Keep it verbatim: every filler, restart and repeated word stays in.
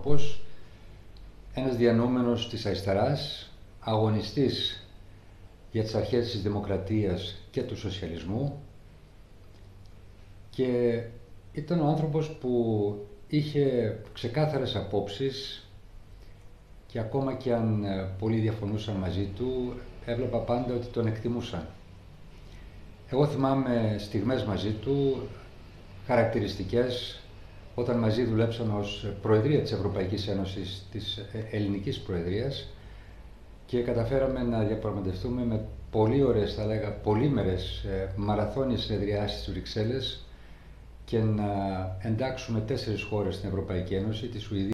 άνθρωπος, ένας διανοούμενος της αριστεράς, αγωνιστής για τις αρχές της δημοκρατίας και του σοσιαλισμού, και ήταν ο άνθρωπος που είχε ξεκάθαρες απόψεις και ακόμα και αν πολλοί διαφωνούσαν μαζί του, έβλεπα πάντα ότι τον εκτιμούσαν. Εγώ θυμάμαι στιγμές μαζί του χαρακτηριστικές, όταν μαζί δουλέψαμε ως Προεδρία της Ευρωπαϊκής Ένωσης, της Ελληνικής Προεδρίας, και καταφέραμε να διαπραγματευτούμε με πολύ ωραίες, θα λέγα, πολύμερες μαραθώνιες συνεδριάσεις στις Βρυξέλλες και να εντάξουμε τέσσερις χώρες στην Ευρωπαϊκή Ένωση, τη Σουηδία,